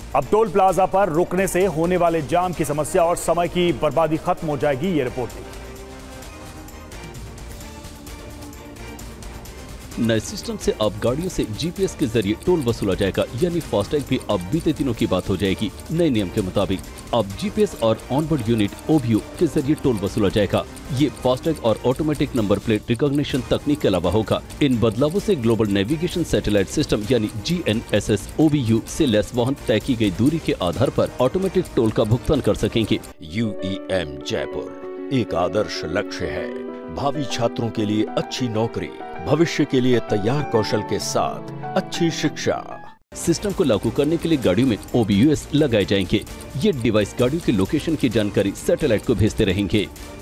अब toll plaza पर रुकने से होने वाले जाम की समस्या और समय की बर्बादी खत्म हो जाएगी, ये रिपोर्ट थी। नए सिस्टम से अब गाड़ियों से जीपीएस के जरिए टोल वसूला जाएगा, यानी फास्टैग भी अब बीते दिनों की बात हो जाएगी। नए नियम के मुताबिक अब जीपीएस और ऑनबोर्ड यूनिट ओबीयू के जरिए टोल वसूला जाएगा। ये फास्टैग और ऑटोमेटिक नंबर प्लेट रिकॉग्निशन तकनीक के अलावा होगा। इन बदलावों से ग्लोबल नेविगेशन सैटेलाइट सिस्टम यानी GNSS OBU से लैस वाहन तय की गई दूरी के आधार पर ऑटोमेटिक टोल का भुगतान कर सकेंगे। UEM जयपुर एक आदर्श लक्ष्य है। भावी छात्रों के लिए अच्छी नौकरी, भविष्य के लिए तैयार कौशल के साथ अच्छी शिक्षा। सिस्टम को लागू करने के लिए गाड़ियों में OBUS लगाए जाएंगे। ये डिवाइस गाड़ियों की लोकेशन की जानकारी सैटेलाइट को भेजते रहेंगे।